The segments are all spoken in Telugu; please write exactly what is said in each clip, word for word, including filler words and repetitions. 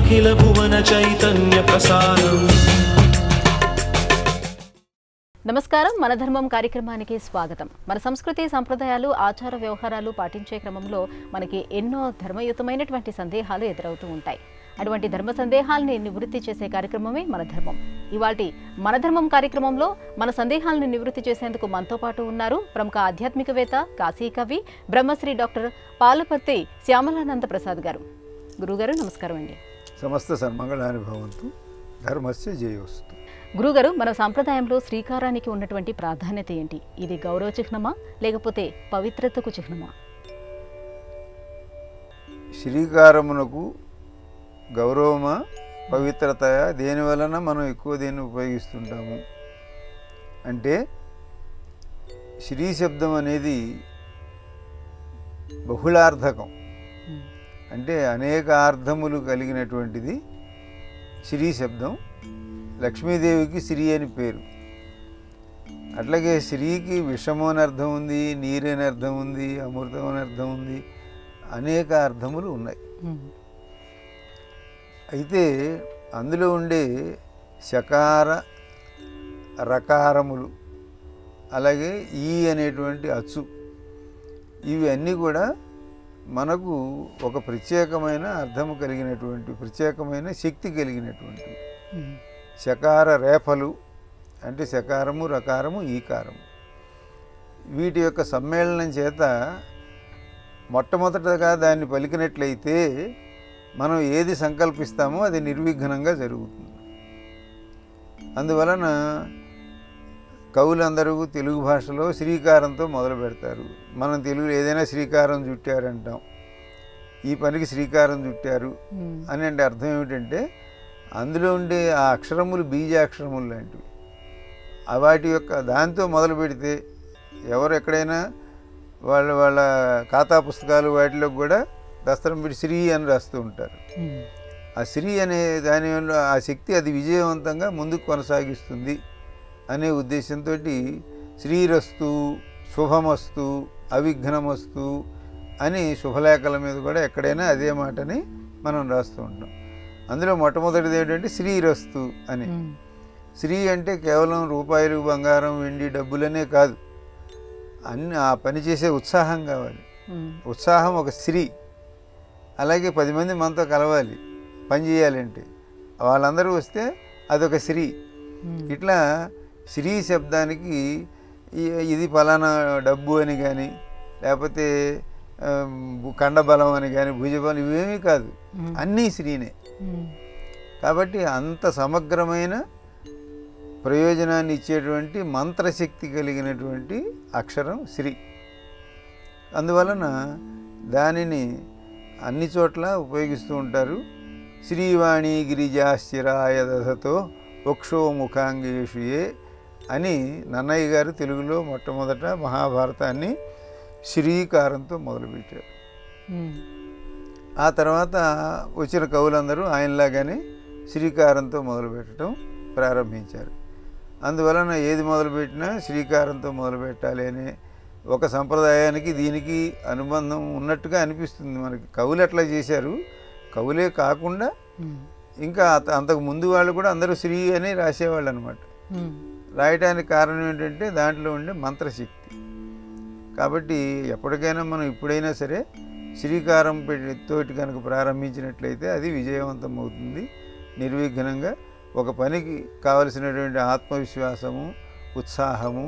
అఖిల భువన చైతన్య ప్రసారం. నమస్కారం. మన ధర్మం కార్యక్రమానికి స్వాగతం. మన సంస్కృతి సంప్రదాయాలు ఆచార వ్యవహారాలు పాటించే క్రమంలో మనకి ఎన్నో ధర్మయుతమైనటువంటి సందేహాలు ఎదురవుతూ ఉంటాయి. అటువంటి ధర్మ సందేహాలని నివృత్తి చేసే కార్యక్రమమే మన ధర్మం. ఇవాల్టి మన ధర్మం కార్యక్రమంలో మన సందేహాలను నివృత్తి చేసేందుకు మనతో పాటు ఉన్నారు ప్రముఖ ఆధ్యాత్మికవేత్త, కాశీ కవి, బ్రహ్మశ్రీ డాక్టర్ పాలపర్తి శ్యామలానంద ప్రసాద్ గారు. గురుగారు నమస్కారం అండి. సమస్త సన్మంగళాని భవంతు. ధర్మస్య జయోస్తు. గురుగారు, మన సాంప్రదాయంలో శ్రీకారానికి ఉన్నటువంటి ప్రాధాన్యత ఏంటి? ఇది గౌరవ చిహ్నమా లేకపోతే పవిత్రతకు చిహ్నమా? శ్రీకారమునకు గౌరవమా పవిత్రత దేని వలన మనం ఎక్కువ దేన్ని ఉపయోగిస్తుంటాము అంటే, శ్రీ శబ్దం అనేది బహుళార్థకం, అంటే అనేక అర్థములు కలిగినటువంటిది శ్రీ శబ్దం. లక్ష్మీదేవికి శ్రీ అని పేరు. అట్లాగే శ్రీకి విషము అని అర్థం ఉంది, నీరు అని అర్థం ఉంది, అమృతం అని అర్థం ఉంది, అనేక అర్థములు ఉన్నాయి. అయితే అందులో ఉండే శకార రకారములు, అలాగే ఈ అనేటువంటి అచ్చు, ఇవి అన్నీ కూడా మనకు ఒక ప్రత్యేకమైన అర్థము కలిగినటువంటి, ప్రత్యేకమైన శక్తి కలిగినటువంటి శకార రేఫలు, అంటే శకారము, రకారము, ఈకారము, వీటి యొక్క సమ్మేళనం చేత మొట్టమొదటగా దాన్ని పలికినట్లయితే మనం ఏది సంకల్పిస్తామో అది నిర్విఘ్నంగా జరుగుతుంది. అందువలన కవులందరూ తెలుగు భాషలో శ్రీకారంతో మొదలు పెడతారు. మనం తెలుగులో ఏదైనా శ్రీకారం చుట్టారంటాం, ఈ పనికి శ్రీకారం చుట్టారు అని అంటే అర్థం ఏమిటంటే, అందులో ఉండే ఆ అక్షరములు బీజాక్షరములు లాంటివి. వాటి యొక్క దాంతో మొదలు పెడితే ఎవరు ఎక్కడైనా వాళ్ళ వాళ్ళ ఖాతా పుస్తకాలు వాటిలో కూడా దస్తరం పెట్టి శ్రీ అని రాస్తూ ఉంటారు. ఆ శ్రీ అనే దాని వల్ల ఆ శక్తి అది విజయవంతంగా ముందుకు కొనసాగిస్తుంది అనే ఉద్దేశంతో శ్రీరస్తు, శుభమస్తు, అవిఘ్నమస్తు అని శుభలేఖల మీద కూడా ఎక్కడైనా అదే మాటని మనం రాస్తూ ఉంటాం. అందులో మొట్టమొదటిది ఏంటంటే శ్రీరస్తు అని. శ్రీ అంటే కేవలం రూపాయలు, బంగారం, వెండి, డబ్బులనే కాదు, అన్ని ఆ పని చేసే ఉత్సాహం కావాలి. ఉత్సాహం ఒక శ్రీ. అలాగే పది మంది మనతో కలవాలి, పని చేయాలంటే వాళ్ళందరూ వస్తే అదొక శ్రీ. ఇట్లా శ్రీ శబ్దానికి ఇది ఫలానా డబ్బు అని కానీ, లేకపోతే కండబలం అని కానీ, భుజబలం, ఇవేమీ కాదు, అన్నీ శ్రీనే. కాబట్టి అంత సమగ్రమైన ప్రయోజనాన్ని ఇచ్చేటువంటి మంత్రశక్తి కలిగినటువంటి అక్షరం శ్రీ. అందువలన దానిని అన్ని చోట్ల ఉపయోగిస్తూ ఉంటారు. శ్రీవాణి గిరిజాశ్చిరాయ దధతో వక్షో ముఖాంగేషుయే అని నన్నయ్య గారు తెలుగులో మొట్టమొదట మహాభారతాన్ని శ్రీకారంతో మొదలుపెట్టారు. ఆ తర్వాత వచ్చిన కవులందరూ ఆయనలాగానే శ్రీకారంతో మొదలుపెట్టడం ప్రారంభించారు. అందువలన ఏది మొదలుపెట్టినా శ్రీకారంతో మొదలుపెట్టాలి అనే ఒక సంప్రదాయానికి దీనికి అనుబంధం ఉన్నట్టుగా అనిపిస్తుంది మనకి. కవులు ఎట్లా చేశారు, కవులే కాకుండా ఇంకా అంతకు ముందు వాళ్ళు కూడా అందరూ శ్రీ అని రాసేవాళ్ళు అనమాట. రాయటానికి కారణం ఏంటంటే దాంట్లో ఉండే మంత్రశక్తి. కాబట్టి ఎప్పటికైనా మనం ఇప్పుడైనా సరే శ్రీకారం తోటి కనుక ప్రారంభించినట్లయితే అది విజయవంతం అవుతుంది. నిర్విఘ్నంగా ఒక పనికి కావలసినటువంటి ఆత్మవిశ్వాసము, ఉత్సాహము,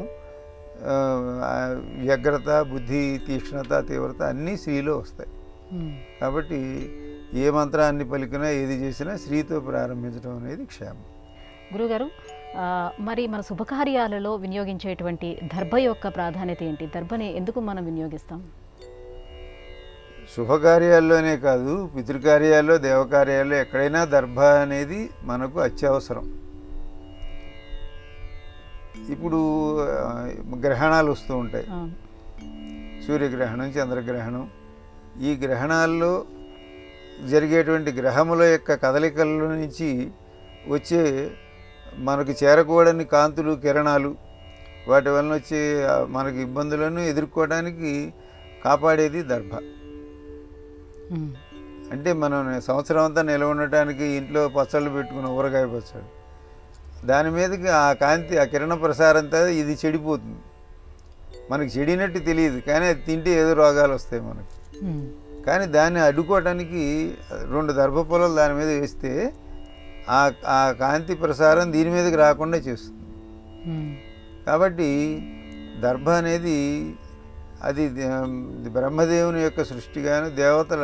వ్యగ్రత, బుద్ధి, తీక్ష్ణత, తీవ్రత అన్నీ శ్రీలో వస్తాయి. కాబట్టి ఏ మంత్రాన్ని పలికినా ఏది చేసినా శ్రీతో ప్రారంభించడం అనేది క్షేమం. గురుగారు, మరి మన శుభకార్యాలలో వినియోగించేటువంటి దర్భ యొక్క ప్రాధాన్యత ఏంటి? దర్భని ఎందుకు మనం వినియోగిస్తాం? శుభకార్యాల్లోనే కాదు, పితృకార్యాల్లో, దేవకార్యాల్లో ఎక్కడైనా దర్భ అనేది మనకు అత్యవసరం. ఇప్పుడు గ్రహణాలు వస్తూ ఉంటాయి, సూర్యగ్రహణం, చంద్రగ్రహణం. ఈ గ్రహణాల్లో జరిగేటువంటి గ్రహముల యొక్క కదలికల నుంచి వచ్చే మనకు చేరకూడని కాంతులు, కిరణాలు, వాటి వలన వచ్చే మనకి ఇబ్బందులను ఎదుర్కోవడానికి కాపాడేది దర్భ. అంటే మనం సంవత్సరం అంతా నిలవ ఉండటానికి ఇంట్లో పచ్చళ్ళు పెట్టుకున్న ఊరగాయ పచ్చళ్ళు, దాని మీదకి ఆ కాంతి ఆ కిరణ ప్రసారంతో ఇది చెడిపోతుంది. మనకి చెడినట్టు తెలియదు, కానీ అది తింటే ఏదో రోగాలు వస్తాయి మనకి. కానీ దాన్ని అడ్డుకోవటానికి రెండు దర్భ పొలాలు దాని మీద వేస్తే ఆ ఆ కాంతి ప్రసారం దీని మీదకి రాకుండా చేస్తుంది. కాబట్టి దర్భ అనేది అది బ్రహ్మదేవుని యొక్క సృష్టిగాను, దేవతల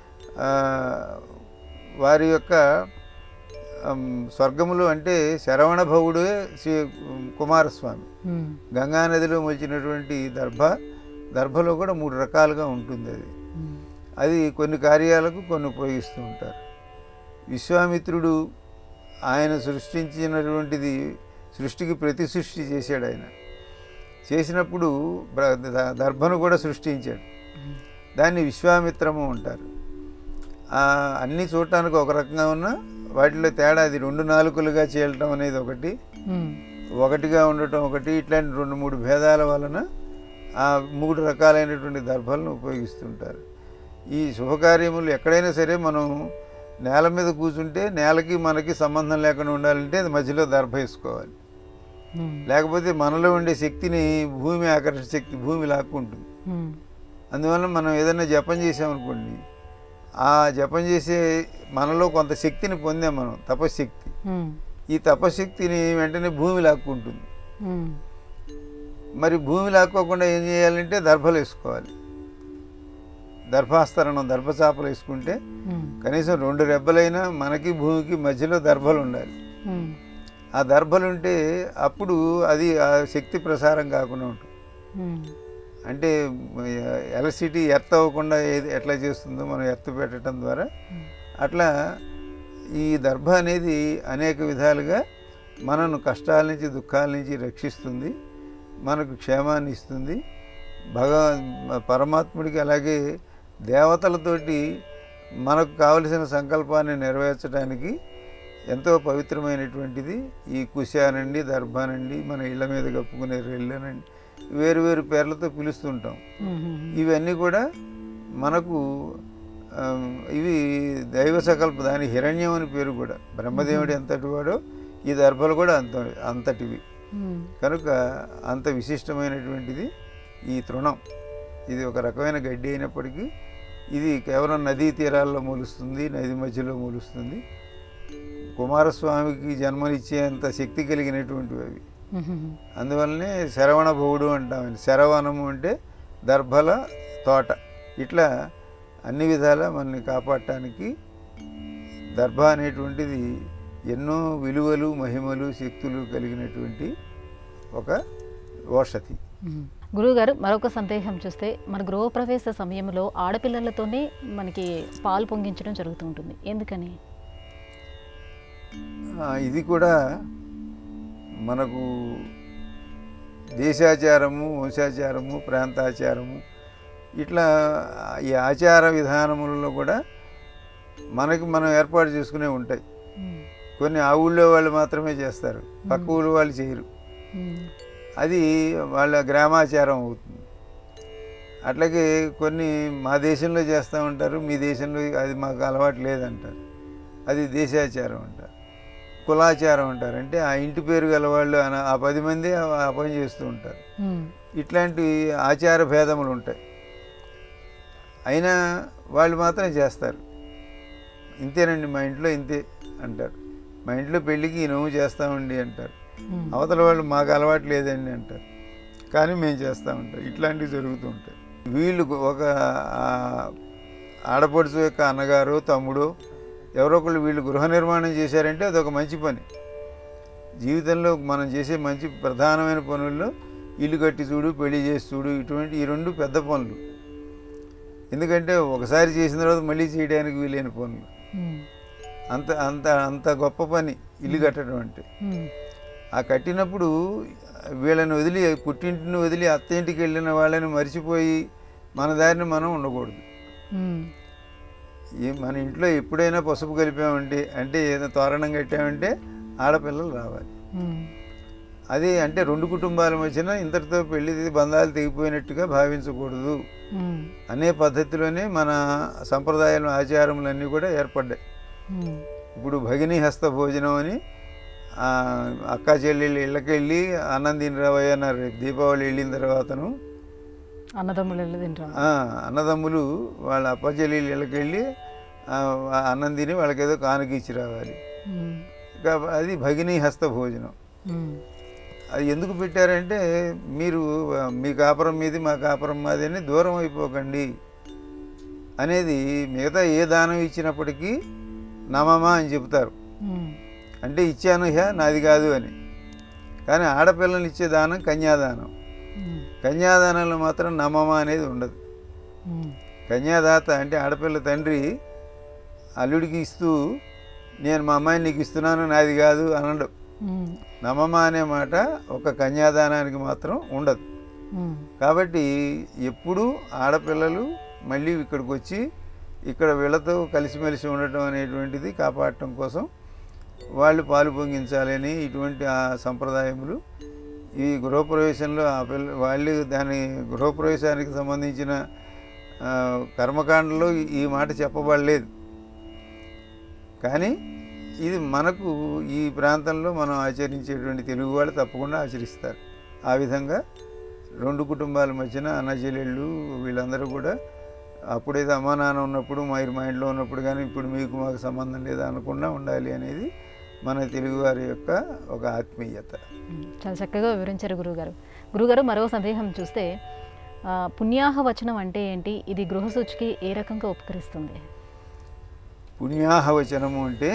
వారి యొక్క స్వర్గములు అంటే శరవణ భవుడే శ్రీ కుమారస్వామి. గంగానదిలో మొలిచినటువంటి దర్భ, దర్భలో కూడా మూడు రకాలుగా ఉంటుంది. అది అది కొన్ని కార్యాలకు కొన్ని ఉపయోగిస్తూ ఉంటారు. విశ్వామిత్రుడు ఆయన సృష్టించినటువంటిది సృష్టికి ప్రతి సృష్టి చేశాడు. ఆయన చేసినప్పుడు దర్భను కూడా సృష్టించాడు. దాన్ని విశ్వామిత్రము అంటారు. అన్నీ చూడటానికి ఒక రకంగా ఉన్న వాటిలో తేడా అది రెండు నాలుకలుగా చేయటం అనేది ఒకటి, ఒకటిగా ఉండటం ఒకటి, ఇట్లాంటి రెండు మూడు భేదాల వలన ఆ మూడు రకాలైనటువంటి దర్భలను ఉపయోగిస్తుంటారు. ఈ శుభకార్యములు ఎక్కడైనా సరే మనం నేల మీద కూర్చుంటే నేలకి మనకి సంబంధం లేకుండా ఉండాలంటే అది మధ్యలో దర్భ వేసుకోవాలి. లేకపోతే మనలో ఉండే శక్తిని భూమి ఆకర్షణ శక్తి భూమి లాక్కుంటుంది. అందువల్ల మనం ఏదైనా జపం చేసామనుకోండి, ఆ జపం చేసే మనలో కొంత శక్తిని పొందాం మనం, తపశక్తి. ఈ తపశక్తిని వెంటనే భూమి లాక్కుంటుంది. మరి భూమి లాక్కోకుండా ఏం చేయాలంటే దర్భలు వేసుకోవాలి. దర్భాస్తరణం, దర్భచాపలు వేసుకుంటే కనీసం రెండు రెబ్బలైనా మనకి భూమికి మధ్యలో దర్భలు ఉండాలి. ఆ దర్భలు ఉంటే అప్పుడు అది ఆ శక్తి ప్రసారం కాకుండా ఉంటుంది. అంటే ఎలక్ట్రిసిటీ ఎర్త్ అవ్వకుండా ఏది ఎట్లా చేస్తుందో మనం ఎర్త్ పెట్టడం ద్వారా అట్లా ఈ దర్భ అనేది అనేక విధాలుగా మనను కష్టాల నుంచి దుఃఖాల నుంచి రక్షిస్తుంది, మనకు క్షేమాన్ని ఇస్తుంది. భగవ పరమాత్ముడికి అలాగే దేవతలతోటి మనకు కావలసిన సంకల్పాన్ని నెరవేర్చడానికి ఎంతో పవిత్రమైనటువంటిది ఈ కుశానండి, దర్భానండి, మన ఇళ్ళ మీద కప్పుకునే రెళ్ళనండి, వేరు వేరు పేర్లతో పిలుస్తుంటాం. ఇవన్నీ కూడా మనకు ఇవి దైవ సంకల్ప, దాని హిరణ్యం అని పేరు కూడా. బ్రహ్మదేవుడు ఎంతటి వాడో ఈ దర్భలు కూడా అంత అంతటివి. కనుక అంత విశిష్టమైనటువంటిది ఈ తృణం. ఇది ఒక రకమైన గడ్డి అయినప్పటికీ ఇది కేవలం నదీ తీరాల్లో మూలుస్తుంది, నది మధ్యలో మూలుస్తుంది. కుమారస్వామికి జన్మనిచ్చేంత శక్తి కలిగినటువంటివి అవి. అందువల్లనే శరవణ భవుడు అంటాం. శరవణము అంటే దర్భల తోట. ఇట్లా అన్ని విధాలా మనల్ని కాపాడటానికి దర్భ అనేటువంటిది ఎన్నో విలువలు, మహిమలు, శక్తులు కలిగినటువంటి ఒక ఓషధి. గురువుగారు, మరొక సందేహం చూస్తే మన గృహప్రవేశ సమయంలో ఆడపిల్లలతోనే మనకి పాలు పొంగించడం జరుగుతూ ఉంటుంది, ఎందుకని? ఇది కూడా మనకు దేశాచారము, వంశాచారము, ప్రాంతాచారము ఇట్లా ఈ ఆచార విధానములలో కూడా మనకి మనం ఏర్పాటు చేసుకునే ఉంటాయి. కొన్ని ఆ ఊళ్ళో వాళ్ళు మాత్రమే చేస్తారు, పక్క ఊళ్ళో వాళ్ళు చేయరు. అది వాళ్ళ గ్రామాచారం అవుతుంది. అట్లాగే కొన్ని మా దేశంలో చేస్తూ ఉంటారు, మీ దేశంలో అది మాకు అలవాటు లేదంటారు, అది దేశాచారం అంటారు. కులాచారం అంటారు, అంటే ఆ ఇంటి పేరు గలవాళ్ళు ఆ పది మంది ఆ పని చేస్తూ ఉంటారు. ఇట్లాంటి ఆచార భేదములు ఉంటాయి. అయినా వాళ్ళు మాత్రం చేస్తారు. ఇంతేనండి మా ఇంట్లో ఇంతే అంటారు. మా ఇంట్లో పెళ్ళికి నోము చేస్తామండి అంటారు. అవతల వాళ్ళు మాకు అలవాటు లేదండి అంటారు, కానీ మేము చేస్తూ ఉంటాం. ఇట్లాంటివి జరుగుతూ ఉంటాయి. వీళ్ళు ఒక ఆడపడుచు యొక్క అన్నగారు, తమ్ముడు, ఎవరో ఒకళ్ళు వీళ్ళు గృహ నిర్మాణం చేశారంటే అదొక మంచి పని. జీవితంలో మనం చేసే మంచి ప్రధానమైన పనుల్లో ఇల్లు కట్టి చూడు, పెళ్లి చేసి చూడు, ఇటువంటి ఈ రెండు పెద్ద పనులు. ఎందుకంటే ఒకసారి చేసిన తర్వాత మళ్ళీ చేయడానికి వీలైన పనులు. అంత అంత అంత గొప్ప పని ఇల్లు కట్టడం అంటే. ఆ కట్టినప్పుడు వీళ్ళని వదిలి, పుట్టింటిని వదిలి అత్తింటికి వెళ్ళిన వాళ్ళని మర్చిపోయి మన దారిని మనం ఉండకూడదు. ఏ మన ఇంట్లో ఎప్పుడైనా పసుపు కలిపామంటే, అంటే ఏదైనా తోరణం కట్టామంటే ఆడపిల్లలు రావాలి. అది అంటే రెండు కుటుంబాల మధ్యన ఇంతటితో పెళ్లి బంధాలు తెగిపోయినట్టుగా భావించకూడదు అనే పద్ధతిలోనే మన సంప్రదాయాలు ఆచారములన్నీ కూడా ఏర్పడ్డాయి. ఇప్పుడు భగిని హస్త భోజనం అని అక్కా చెల్లెళ్ళు ఇళ్ళకి వెళ్ళి అన్నం తినరావయ్య అన్నారు. రేపు దీపావళి వెళ్ళిన తర్వాతను అన్నదమ్ములు వెళ్ళి తింటారు. అన్నదమ్ములు వాళ్ళ అప్ప చెల్లెళ్ళు ఇళ్ళకి వెళ్ళి అన్నం తిని వాళ్ళకి ఏదో కానుక ఇచ్చి రావాలి. అది భగిని హస్త భోజనం. అది ఎందుకు పెట్టారంటే మీరు మీ కాపురం మీది మా కాపురం మాది అని దూరం అయిపోకండి అనేది. మిగతా ఏ దానం ఇచ్చినప్పటికీ నమమా అని చెప్తారు, అంటే ఇచ్చాను హ్యా నాది కాదు అని. కానీ ఆడపిల్లలు ఇచ్చే దానం కన్యాదానం. కన్యాదానంలో మాత్రం నమమా అనేది ఉండదు. కన్యాదాత అంటే ఆడపిల్ల తండ్రి అల్లుడికి ఇస్తూ నేను మా అమ్మాయిని నీకు ఇస్తున్నాను నాది కాదు అనడు. నమమా అనే మాట ఒక కన్యాదానానికి మాత్రం ఉండదు. కాబట్టి ఎప్పుడు ఆడపిల్లలు మళ్ళీ ఇక్కడికి వచ్చి ఇక్కడ వీళ్ళతో కలిసిమెలిసి ఉండటం అనేటువంటిది కాపాడటం కోసం వాళ్ళు పాలు పొంగించాలని ఇటువంటి ఆ సంప్రదాయములు ఈ గృహప్రవేశంలో ఆ పిల్ల వాళ్ళు దాని గృహప్రవేశానికి సంబంధించిన కర్మకాండలో ఈ మాట చెప్పబడలేదు. కానీ ఇది మనకు ఈ ప్రాంతంలో మనం ఆచరించేటువంటి తెలుగు వాళ్ళు తప్పకుండా ఆచరిస్తారు. ఆ విధంగా రెండు కుటుంబాల మధ్యన అన్న చెల్లెళ్ళు వీళ్ళందరూ కూడా అప్పుడైతే అమ్మా నాన్న ఉన్నప్పుడు మీరు మా ఇంట్లో ఉన్నప్పుడు కానీ ఇప్పుడు మీకు మాకు సంబంధం లేదా అనకుండా ఉండాలి అనేది మన తెలుగువారి యొక్క ఒక ఆత్మీయత. చాలా చక్కగా వివరించారు గురువుగారు. గురువుగారు మరో సందేహం చూస్తే పుణ్యాహ వచనం అంటే ఏంటి? ఇది గృహసూచికి ఏ రకంగా ఉపకరిస్తుంది? పుణ్యాహ వచనము అంటే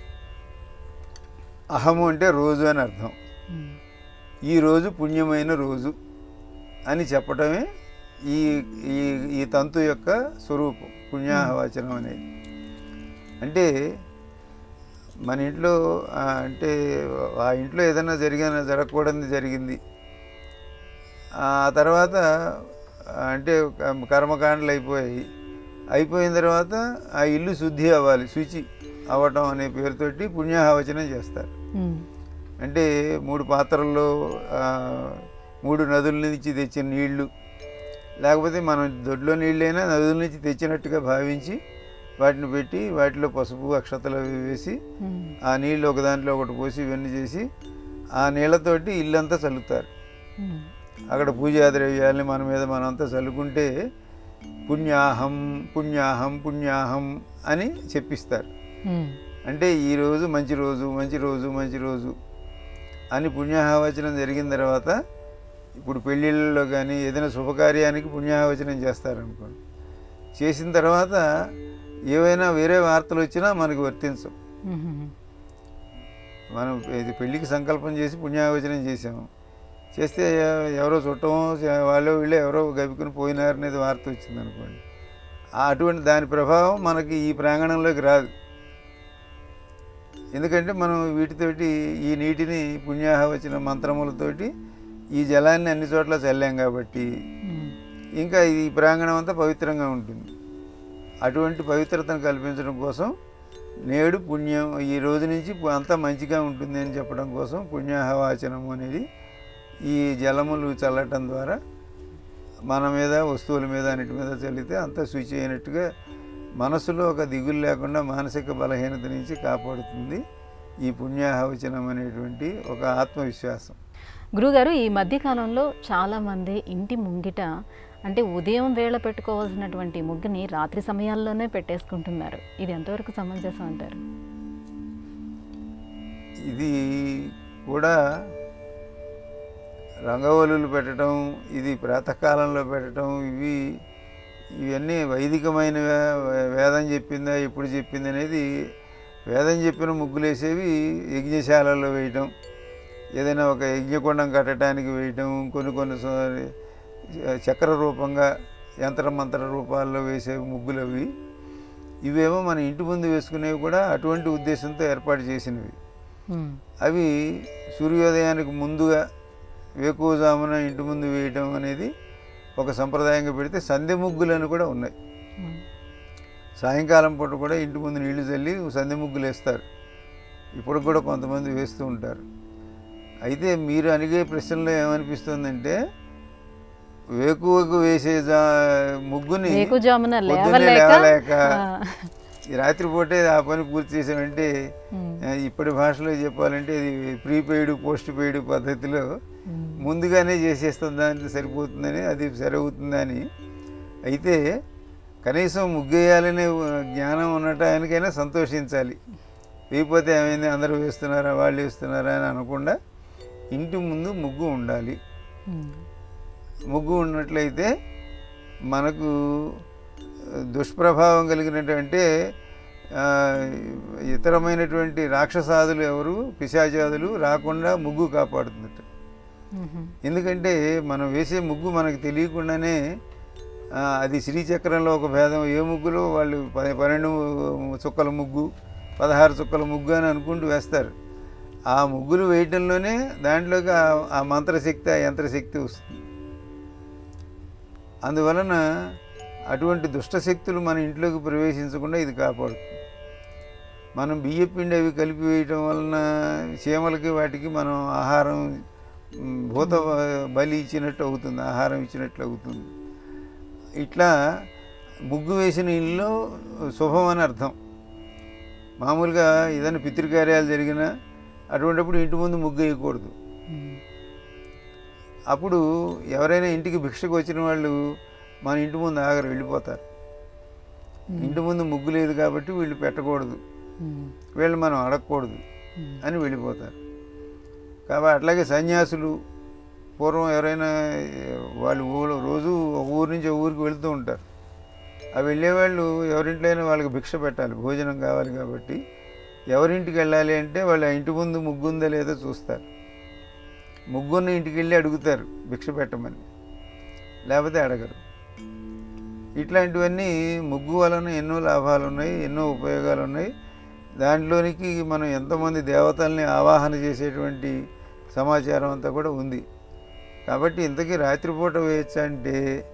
అహము అంటే రోజు అని అర్థం. ఈరోజు పుణ్యమైన రోజు అని చెప్పటమే ఈ ఈ ఈ తంతు యొక్క స్వరూపం పుణ్యాహ వచనం అనేది. అంటే మన ఇంట్లో అంటే ఆ ఇంట్లో ఏదైనా జరిగిన జరగకూడదు జరిగింది, ఆ తర్వాత అంటే కర్మకాండలు అయిపోయాయి. అయిపోయిన తర్వాత ఆ ఇల్లు శుద్ధి అవ్వాలి, శుచి అవ్వటం అనే పేరుతోటి పుణ్యాహవచనం చేస్తారు. అంటే మూడు పాత్రల్లో మూడు నదుల నుంచి తెచ్చిన నీళ్లు, లేకపోతే మనం దొడ్లో నీళ్ళైనా నదుల నుంచి తెచ్చినట్టుగా భావించి వాటిని పెట్టి వాటిలో పసుపు అక్షతలు వేసి ఆ నీళ్ళు ఒక దాంట్లో ఒకటి పోసి ఇవన్నీ చేసి ఆ నీళ్లతోటి ఇల్లంతా చల్లుతారు. అక్కడ పూజా ద్రవ్యాలని మన మీద మనంతా చల్లుకుంటే పుణ్యాహం పుణ్యాహం పుణ్యాహం అని చెప్పిస్తారు. అంటే ఈరోజు మంచి రోజు మంచి రోజు మంచి రోజు అని పుణ్యాహవచనం జరిగిన తర్వాత ఇప్పుడు పెళ్ళిళ్ళలో కానీ ఏదైనా శుభకార్యానికి పుణ్యాహవచనం చేస్తారనుకోండి, చేసిన తర్వాత ఏవైనా వేరే వార్తలు వచ్చినా మనకు వర్తించవు. మనం ఇది పెళ్ళికి సంకల్పం చేసి పుణ్యాహవచనం చేసాము, చేస్తే ఎవరో చుట్టమో వాళ్ళు వీళ్ళు ఎవరో గబికుని పోయినారనేది వార్త వచ్చింది అనుకోండి, అటువంటి దాని ప్రభావం మనకి ఈ ప్రాంగణంలోకి రాదు. ఎందుకంటే మనం వీటితోటి ఈ నీటిని పుణ్యాహవచన మంత్రములతోటి ఈ జలాన్ని అన్ని చోట్ల చల్లాం కాబట్టి ఇంకా ఈ ప్రాంగణం అంతా పవిత్రంగా ఉంటుంది. అటువంటి పవిత్రతను కల్పించడం కోసం నేడు పుణ్యం ఈ రోజు నుంచి అంతా మంచిగా ఉంటుంది అని చెప్పడం కోసం పుణ్యాహవాచనము అనేది ఈ జలములు చల్లటం ద్వారా మన మీద వస్తువుల మీద అన్నిటి మీద చల్లితే అంతా శుచి అయినట్టుగా మనసులో ఒక దిగులు లేకుండా మానసిక బలహీనత నుంచి కాపాడుతుంది ఈ పుణ్యాహవచనం అనేటువంటి ఒక ఆత్మవిశ్వాసం. గురుగారు, ఈ మధ్యకాలంలో చాలామంది ఇంటి ముంగిట అంటే ఉదయం వేళ పెట్టుకోవాల్సినటువంటి ముగ్గుని రాత్రి సమయాల్లోనే పెట్టేసుకుంటున్నారు. ఇది ఎంతవరకు సమంజసం అంటారు? ఇది కూడా రంగవల్లులు పెట్టడం, ఇది ప్రాతకాలంలో పెట్టడం, ఇవి ఇవన్నీ వైదికమైన వేదం చెప్పిందా ఎప్పుడు చెప్పింది అనేది. వేదం చెప్పిన ముగ్గులు వేసేవి యజ్ఞశాలలో వేయటం, ఏదైనా ఒక యజ్ఞకొండం కట్టడానికి వేయటం, కొన్ని కొన్ని చక్ర రూపంగా యంత్ర మంత్ర రూపాల్లో వేసే ముగ్గులు అవి. ఇవేమో మన ఇంటి ముందు వేసుకునేవి కూడా అటువంటి ఉద్దేశంతో ఏర్పాటు చేసినవి. అవి సూర్యోదయానికి ముందుగా వేకువజామున ఇంటి ముందు వేయటం అనేది ఒక సంప్రదాయంగా పెడితే సంధ్య ముగ్గులు కూడా ఉన్నాయి. సాయంకాలం పూట కూడా ఇంటి ముందు నీళ్లు చల్లి సంధ్య ముగ్గులు వేస్తారు. ఇప్పుడు కూడా కొంతమంది వేస్తూ ఉంటారు. అయితే మీరు అడిగే ప్రశ్నలో ఏమనిపిస్తుందంటే వేకువకు వేసే జా ముగ్గుని వేకుజామున పొద్దున్నే లేవలేక లేవలేక ఈ రాత్రిపూటే ఆ పని పూర్తి చేసామంటే ఇప్పటి భాషలో చెప్పాలంటే ఇది ప్రీపెయిడ్ పోస్ట్ పెయిడ్ పద్ధతిలో ముందుగానే చేసేస్తాం, దానికి సరిపోతుందని, అది సరవుతుందని. అయితే కనీసం ముగ్గేయాలనే జ్ఞానం ఉన్నటానికైనా సంతోషించాలి. లేకపోతే ఏమైంది అందరూ వేస్తున్నారా వాళ్ళు వేస్తున్నారా అని అనకుండా ఇంటి ముందు ముగ్గు ఉండాలి. ముగ్గు ఉన్నట్లయితే మనకు దుష్ప్రభావం కలిగినటువంటి ఇతరమైనటువంటి రాక్షసాదులు ఎవరు పిశాచాదులు రాకుండా ముగ్గు కాపాడుతున్నట్టు. ఎందుకంటే మనం వేసే ముగ్గు మనకు తెలియకుండానే అది శ్రీచక్రంలో ఒక భేదం, ఏ ముగ్గులో వాళ్ళు పది పన్నెండు చుక్కల ముగ్గు పదహారు చుక్కల ముగ్గు అని అనుకుంటూ వేస్తారు. ఆ ముగ్గులు వేయటంలోనే దాంట్లోకి ఆ మంత్రశక్తి ఆ యంత్రశక్తి వస్తుంది. అందువలన అటువంటి దుష్టశక్తులు మన ఇంట్లోకి ప్రవేశించకుండా ఇది కాపాడుతుంది. మనం బియ్యం పిండి అవి కలిపి వేయటం వలన చీమలకి వాటికి మనం ఆహారం భూత బలి ఇచ్చినట్టు అవుతుంది, ఆహారం ఇచ్చినట్లు అవుతుంది. ఇట్లా ముగ్గు వేసిన ఇల్లు శుభం అని అర్థం. మామూలుగా ఏదైనా పితృకార్యాలు జరిగినా అటువంటిప్పుడు ఇంటి ముందు ముగ్గు వేయకూడదు. అప్పుడు ఎవరైనా ఇంటికి భిక్షకు వచ్చిన వాళ్ళు మన ఇంటి ముందు ఆగరు, వెళ్ళిపోతారు. ఇంటి ముందు ముగ్గు లేదు కాబట్టి వీళ్ళు పెట్టకూడదు, వీళ్ళు మనం అడగకూడదు అని వెళ్ళిపోతారు. కాబట్టి అట్లాగే సన్యాసులు పూర్వం ఎవరైనా వాళ్ళు ఊళ్ళో రోజు ఒక ఊరు నుంచి ఒక ఊరికి వెళుతూ ఉంటారు. ఆ వెళ్ళేవాళ్ళు ఎవరింట్లో అయినా వాళ్ళకి భిక్ష పెట్టాలి, భోజనం కావాలి. కాబట్టి ఎవరింటికి వెళ్ళాలి అంటే వాళ్ళ ఇంటి ముందు ముగ్గు ఉందా లేదో చూస్తారు. ముగ్గున్న ఇంటికి వెళ్ళి అడుగుతారు భిక్ష పెట్టమని, లేకపోతే అడగరు. ఇట్లాంటివన్నీ ముగ్గు వలన ఎన్నో లాభాలు ఉన్నాయి, ఎన్నో ఉపయోగాలు ఉన్నాయి. దాంట్లోనికి మనం ఎంతోమంది దేవతల్ని ఆవాహన చేసేటువంటి సమాచారం అంతా కూడా ఉంది. కాబట్టి ఇంతకీ రాత్రిపూట వేయచ్చా అంటే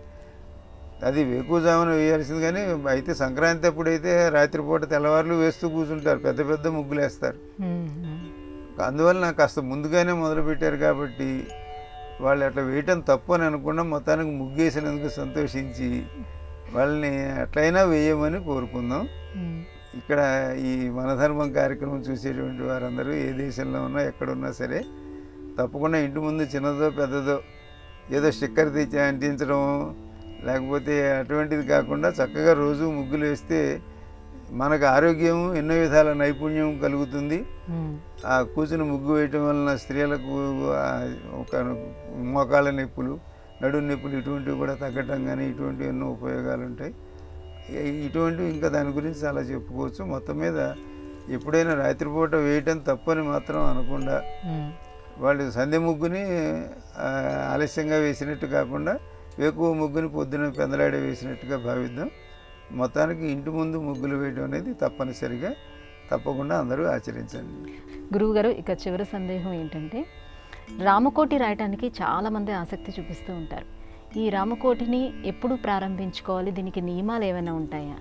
అది వేకువజామున వేయాల్సింది. కానీ అయితే సంక్రాంతి అప్పుడైతే రాత్రిపూట తెల్లవారులు వేస్తూ కూర్చుంటారు, పెద్ద పెద్ద ముగ్గులు వేస్తారు. అందువల్ల కాస్త ముందుగానే మొదలుపెట్టారు కాబట్టి వాళ్ళు అట్లా వేయటం తప్పు అని అనుకున్నా మొత్తానికి ముగ్గేసినందుకు సంతోషించి వాళ్ళని అట్లయినా వేయమని కోరుకుందాం. ఇక్కడ ఈ మనధర్మం కార్యక్రమం చూసేటువంటి వారందరూ ఏ దేశంలో ఉన్నా ఎక్కడున్నా సరే తప్పకుండా ఇంటి ముందు చిన్నదో పెద్దదో ఏదో స్టిక్కర్ తెచ్చి అంటించడం లేకపోతే అటువంటిది కాకుండా చక్కగా రోజు ముగ్గులు వేస్తే మనకు ఆరోగ్యం ఎన్నో విధాల నైపుణ్యం కలుగుతుంది. ఆ కూర్చుని ముగ్గు వేయటం వలన స్త్రీలకు ఒక మోకాళ్ళ నొప్పులు నడుము నొప్పులు ఇటువంటివి కూడా తగ్గటం కానీ ఇటువంటివి ఎన్నో ఉపయోగాలు ఉంటాయి. ఇటువంటివి ఇంకా దాని గురించి చాలా చెప్పుకోవచ్చు. మొత్తం మీద ఎప్పుడైనా రాత్రిపూట వేయటం తప్పని మాత్రం అనకుండా వాళ్ళు సంధ్య ముగ్గుని ఆలస్యంగా వేసినట్టు కాకుండా వేకువ ముగ్గుని పొద్దున పెందలాడే వేసినట్టుగా భావిద్దాం. మొత్తానికి ఇంటి ముందు ముగ్గులు వేయడం అనేది తప్పనిసరిగా తప్పకుండా అందరూ ఆచరించండి. గురువుగారు, ఇక చివరి సందేహం ఏంటంటే రామకోటి రాయటానికి చాలామంది ఆసక్తి చూపిస్తూ ఉంటారు. ఈ రామకోటిని ఎప్పుడు ప్రారంభించుకోవాలి, దీనికి నియమాలు ఏమైనా ఉంటాయా?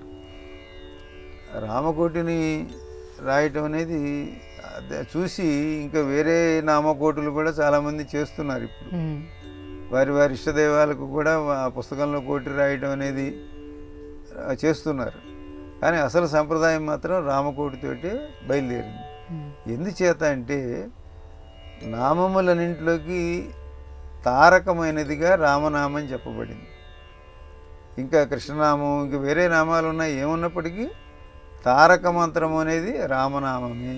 రామకోటిని రాయటం అనేది చూసి ఇంకా వేరే నామకోటులు కూడా చాలామంది చేస్తున్నారు. ఇప్పుడు వారి వారి ఇష్టదైవాలకు కూడా ఆ పుస్తకంలో కోటి రాయటం అనేది చేస్తున్నారు. కానీ అసలు సంప్రదాయం మాత్రం రామకోటితోటే బయలుదేరింది. ఎందుచేత అంటే నామములన్నింటిలోకి తారకమైనదిగా రామనామం చెప్పబడింది. ఇంకా కృష్ణనామం ఇంకా వేరే నామాలు ఉన్నాయి, ఏమున్నప్పటికీ తారక మంత్రం అనేది రామనామమే.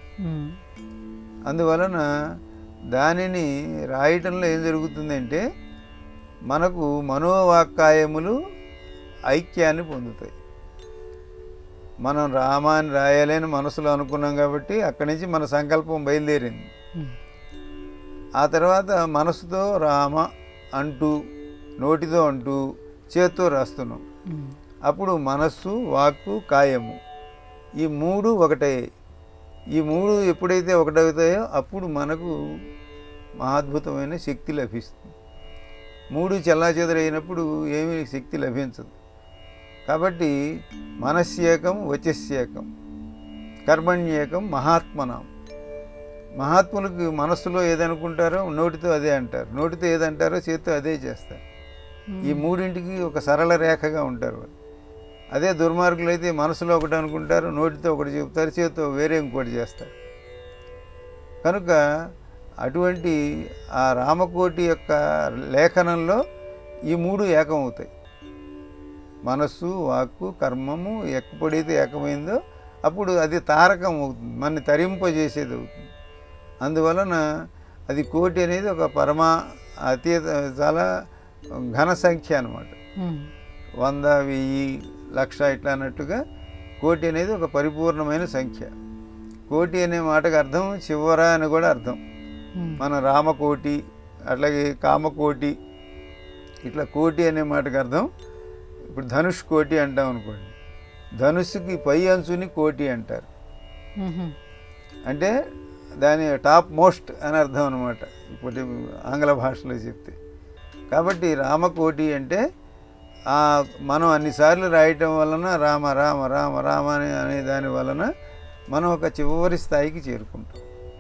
అందువలన దానిని రాయటంలో ఏం జరుగుతుందంటే మనకు మనోవాక్కాయములు ఐక్యాన్ని పొందుతాయి. మనం రామాన్ని రాయాలని మనసులో అనుకున్నాం కాబట్టి అక్కడి నుంచి మన సంకల్పం బయలుదేరింది. ఆ తర్వాత మనసుతో రామ అంటూ నోటితో అంటూ చేత్తో రాస్తున్నాం. అప్పుడు మనస్సు వాక్కు కాయము ఈ మూడు ఒకటే. ఈ మూడు ఎప్పుడైతే ఒకటవుతాయో అప్పుడు మనకు మహాద్భుతమైన శక్తి లభిస్తుంది. మూడు చెల్లాచెదరైనప్పుడు ఏమీ శక్తి లభించదు. కాబట్టి మనస్యేకం వచస్యేకం కర్మణ్యేకం మహాత్మనాం. మహాత్ములకు మనస్సులో ఏదనుకుంటారో నోటితో అదే అంటారు, నోటితో ఏదంటారో చేతితో అదే చేస్తారు. ఈ మూడింటికి ఒక సరళ రేఖగా ఉంటారు వాళ్ళు. అదే దుర్మార్గులు అయితే మనసులో ఒకటి అనుకుంటారు, నోటితో ఒకటి చెబుతారు, చేతితో వేరే ఇంకోటి చేస్తారు. కనుక అటువంటి ఆ రామకోటి యొక్క లేఖనంలో ఈ మూడు ఏకమవుతాయి. మనస్సు, వాక్కు, కర్మము ఎప్పుడైతే ఏకమైందో అప్పుడు అది తారకం అవుతుంది, మనని తరింపజేసేది అవుతుంది. అందువలన అది కోటి అనేది ఒక పరమా అతీత చాలా ఘన సంఖ్య అన్నమాట. వంద, వెయ్యి, లక్ష ఇట్లా అన్నట్టుగా కోటి అనేది ఒక పరిపూర్ణమైన సంఖ్య. కోటి అనే మాటకు అర్థం చివర అని కూడా అర్థం. మన రామకోటి, అట్లాగే కామకోటి, ఇట్లా కోటి అనే మాటకు అర్థం. ఇప్పుడు ధనుష్ కోటి అంటాం అనుకోండి, ధనుస్సుకి పై అంచుని కోటి అంటారు. అంటే దాని టాప్ మోస్ట్ అని అర్థం అనమాట ఇప్పుడు ఆంగ్ల భాషలో చెప్తే. కాబట్టి రామకోటి అంటే మనం అన్నిసార్లు రాయటం వలన రామ రామ రామ రామ అని అనే దాని వలన మనం ఒక చివరి స్థాయికి చేరుకుంటాం.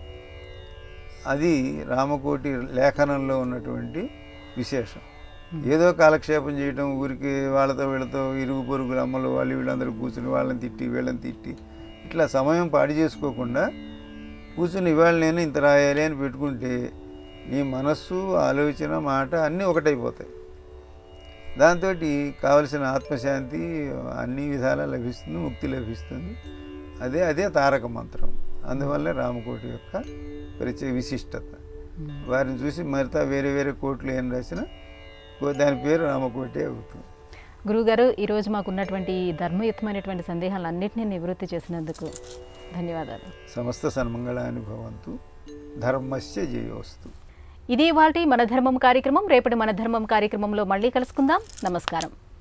అది రామకోటి లేఖనంలో ఉన్నటువంటి విశేషం. ఏదో కాలక్షేపం చేయటం, ఊరికి వాళ్ళతో వీళ్ళతో ఇరుగు పొరుగుల అమ్మలు వాళ్ళు వీళ్ళందరూ కూర్చుని వాళ్ళని తిట్టి వీళ్ళని తిట్టి ఇట్లా సమయం పాడు చేసుకోకుండా కూర్చుని ఇవాళ నేను ఇంత రాయాలి అని పెట్టుకుంటే నీ మనస్సు, ఆలోచన, మాట అన్నీ ఒకటైపోతాయి. దాంతో కావలసిన ఆత్మశాంతి అన్ని విధాలా లభిస్తుంది, ముక్తి లభిస్తుంది. అదే అదే తారక మంత్రం. అందువల్ల రామకోటి యొక్క పరిచయ విశిష్టత. వారిని చూసి మరితా వేరే వేరే కోట్లు ఏం రాసినా దాని పేరు రామకోటి అవుతుంది. గురువుగారు, ఈరోజు మాకున్నటువంటి ధర్మయుక్తమైనటువంటి సందేహాలన్నింటినీ నివృత్తి చేసినందుకు ధన్యవాదాలు. సమస్త సన్మంగళాని భవంతు. ధర్మస్య జయోస్తు. ఇది ఇవాల్టి మన ధర్మం కార్యక్రమం. రేపటి మన ధర్మం కార్యక్రమంలో మళ్ళీ కలుసుకుందాం. నమస్కారం.